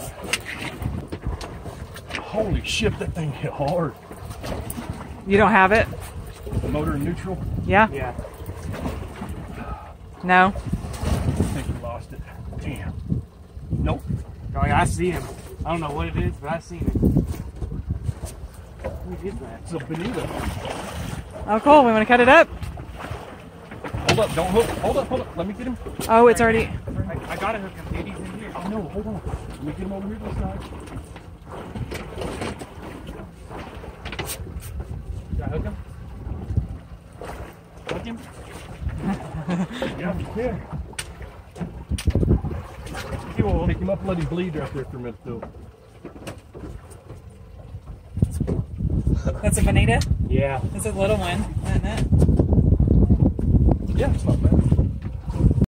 Holy shit, that thing hit hard. You don't have it? The motor in neutral? Yeah? Yeah. No? I think we lost it. Damn. Nope. Oh, yeah, I see him. I don't know what it is, but I seen it. Who did that? It's a Bonita. Oh, cool. We want to cut it up? Hold up, don't hook. Hold up, hold up. Let me get him. Oh, it's already... I gotta hook him, dude. He's in here. Oh, no, hold on. Let me get him over here to the side. Did I hook him? Hook him? Yeah, you can. Cool. Pick him up and let him bleed right there for a minute, though. That's a Bonita? Yeah. It's a little one, isn't it? Yeah, it's not bad.